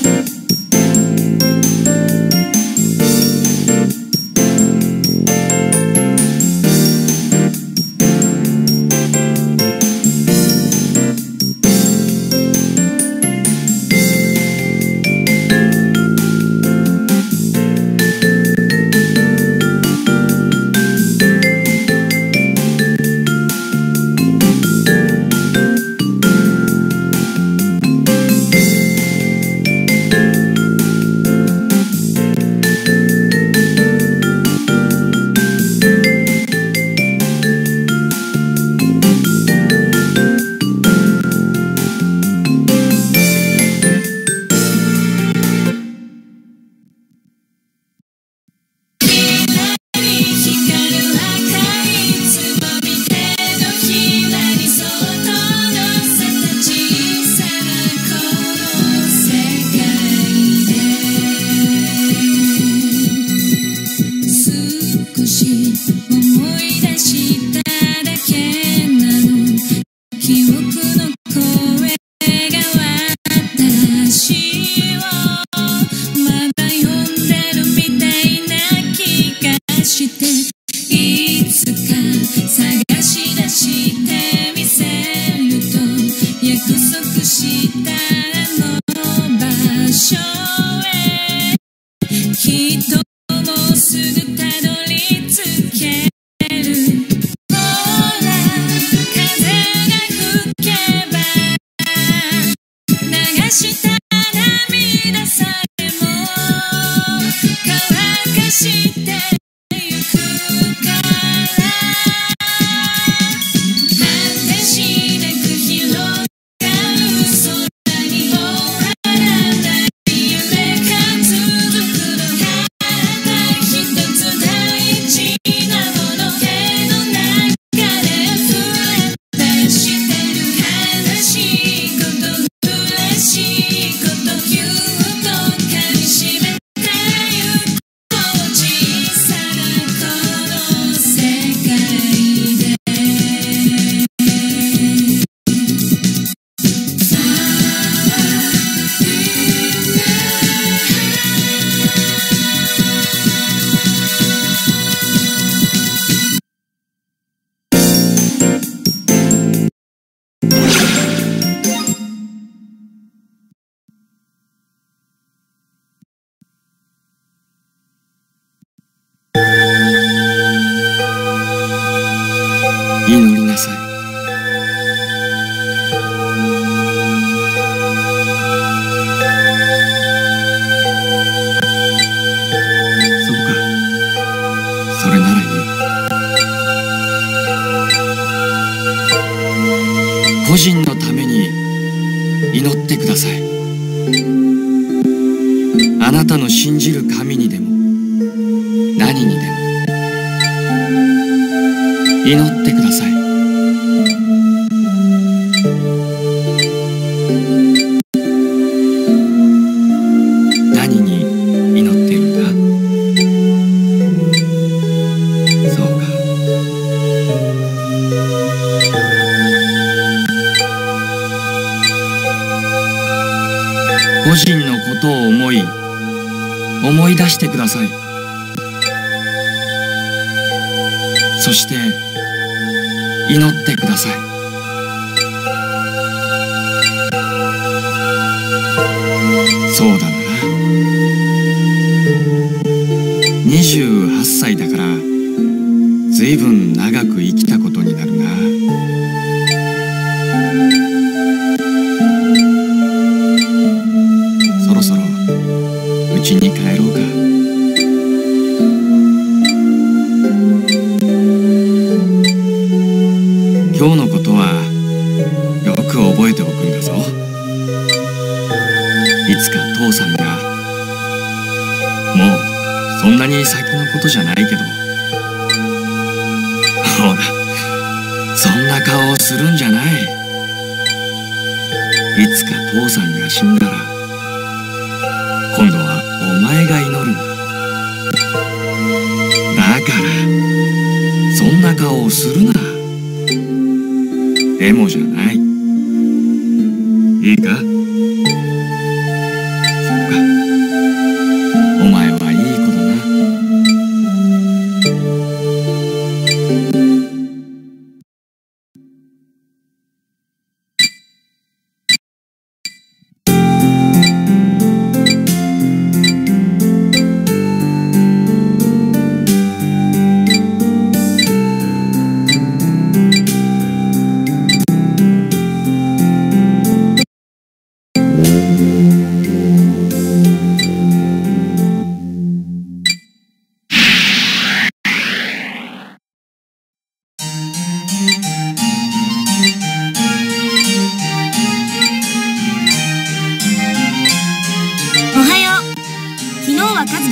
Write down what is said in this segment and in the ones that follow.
祈りなさい。そうか、それならいい。個人のために祈ってください。あなたの信じる神にでも何にでも祈ってください。何に祈ってるんだ？そうか。個人のことを思い出してください。そして祈ってください。そうだな。28歳だからずいぶん長く生きたことになるな。そろそろ家に帰ろうか。今日のことはよく覚えておくんだぞ。いつか父さんが、もうそんなに先のことじゃないけど、ほら、そんな顔をするんじゃない。いつか父さんが死んだら、今度はお前が祈るんだ。だから、そんな顔をするな。でもじゃない。いいか？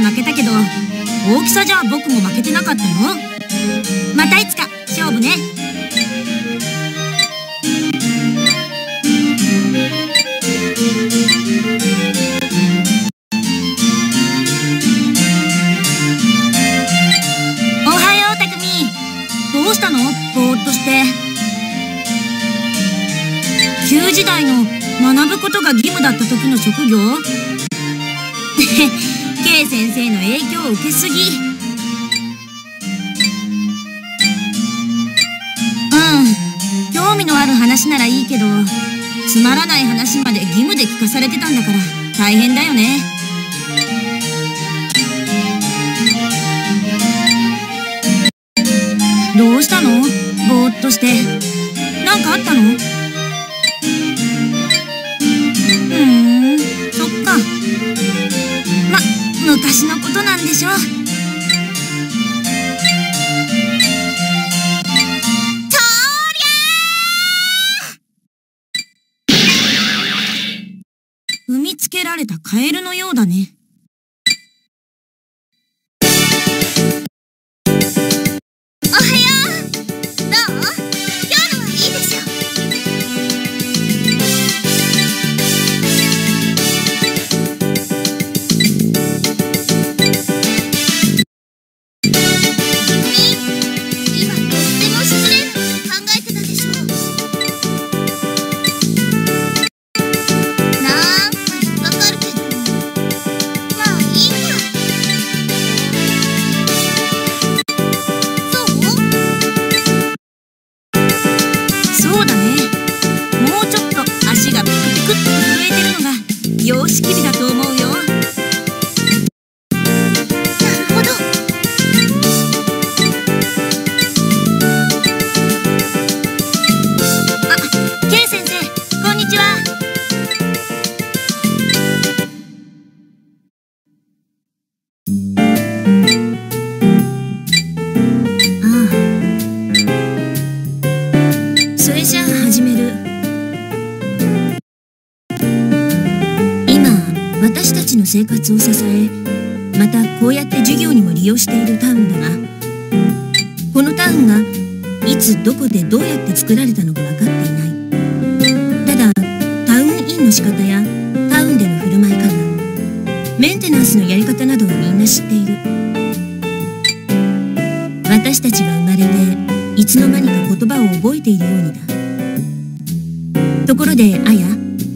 負けたけど、大きさじゃ僕も負けてなかったよ。またいつか勝負ね。おはよう、たくみ。どうしたの？ぼーっとして。旧時代の学ぶことが義務だった時の職業K 先生の影響を受けすぎ。興味のある話ならいいけど、つまらない話まで義務で聞かされてたんだから大変だよね。どうしたの？ぼーっとして。なんかあったの？そっか。昔のことなんでしょ。踏みつけられたカエルのようだね。おはよう。どう？今日のはいいでしょ。様式美だと思うよ。なるほど。K 先生、こんにちは。それじゃあ始める。私たちの生活を支え、またこうやって授業にも利用しているタウンだが、このタウンがいつどこでどうやって作られたのか分かっていない。ただタウンインの仕方やタウンでの振る舞い方、メンテナンスのやり方などはみんな知っている。私たちが生まれていつの間にか言葉を覚えているようにだ。ところであや、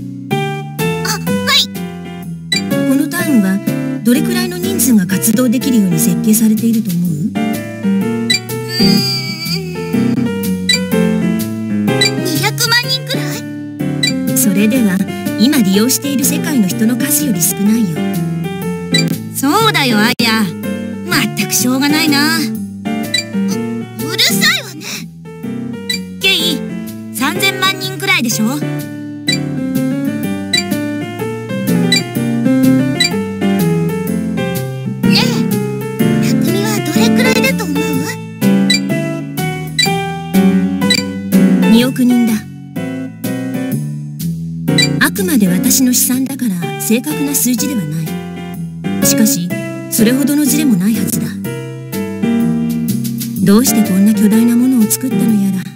はどれくらいの人数が活動できるように設計されていると思う？200万人くらい？それでは今利用している世界の人の数より少ないよ。そうだよ、あや。まったくしょうがないな。うるさいわね。ケイ、3000万人くらいでしょ？2億人だ。あくまで私の試算だから正確な数字ではない。しかしそれほどのズレもないはずだ。どうしてこんな巨大なものを作ったのやら。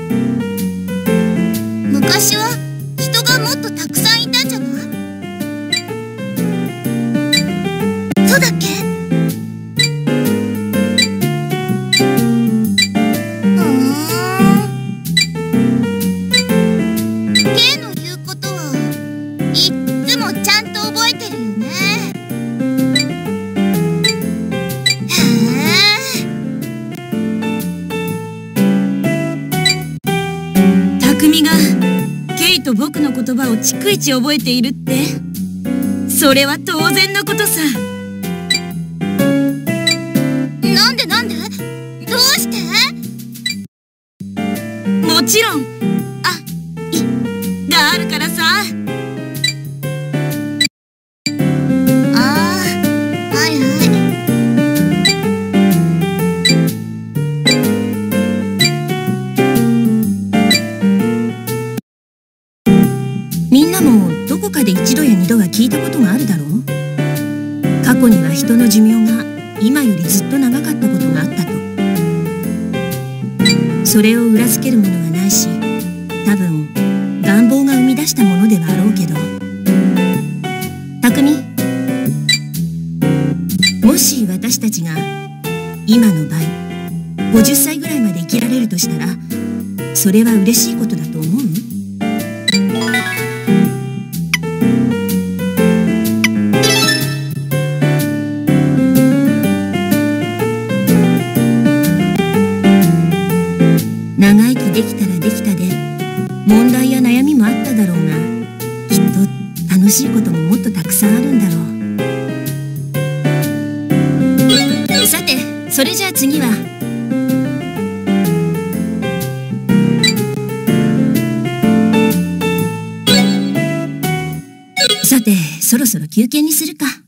昔は人がもっとたくさんいたんじゃない？そうだっけ？匠がケイと僕の言葉を逐一覚えているって、それは当然のことさ。なんでどうして？もちろんがあるからさ。みんなもどこかで1度や2度は聞いたことがあるだろう。 過去には人の寿命が今よりずっと長かったことがあったと。それを裏付けるものはないし、多分願望が生み出したものではあろうけど。匠、もし私たちが今の倍50歳ぐらいまで生きられるとしたら、それは嬉しいことだと思う？長生きできたらできたで問題や悩みもあっただろうが、きっと楽しいことももっとたくさんあるんだろう。さて、それじゃあ次はさて、そろそろ休憩にするか。